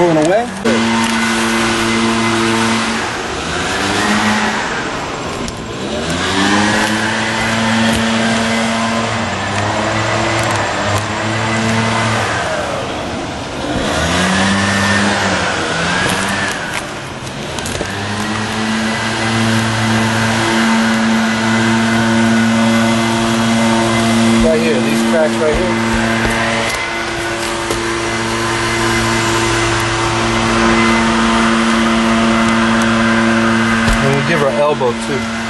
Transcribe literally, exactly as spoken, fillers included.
pulling away. Right here, these cracks right here. And we'll give her elbow too.